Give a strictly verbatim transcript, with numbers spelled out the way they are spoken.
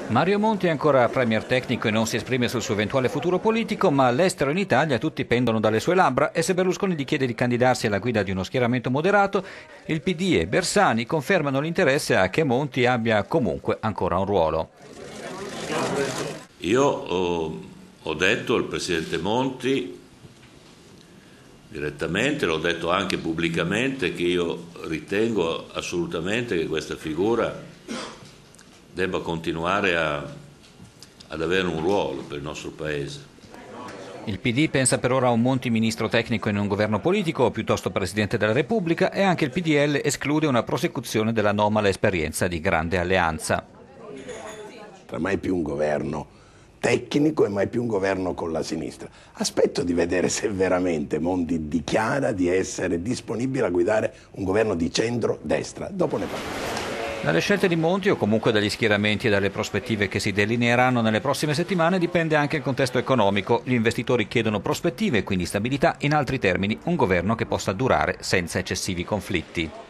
Mario Monti è ancora premier tecnico e non si esprime sul suo eventuale futuro politico, ma all'estero e in Italia tutti pendono dalle sue labbra e se Berlusconi gli chiede di candidarsi alla guida di uno schieramento moderato, il P D e Bersani confermano l'interesse a che Monti abbia comunque ancora un ruolo. Io ho, ho detto al Presidente Monti direttamente, l'ho detto anche pubblicamente, che io ritengo assolutamente che questa figura debba continuare a, ad avere un ruolo per il nostro Paese. Il P D pensa per ora a un Monti ministro tecnico in un governo politico o piuttosto Presidente della Repubblica e anche il P D L esclude una prosecuzione dell'anomala esperienza di grande alleanza. Mai più un governo tecnico e mai più un governo con la sinistra. Aspetto di vedere se veramente Monti dichiara di essere disponibile a guidare un governo di centro-destra. Dopo ne parliamo. Dalle scelte di Monti o comunque dagli schieramenti e dalle prospettive che si delineeranno nelle prossime settimane dipende anche il contesto economico. Gli investitori chiedono prospettive e quindi stabilità, in altri termini un governo che possa durare senza eccessivi conflitti.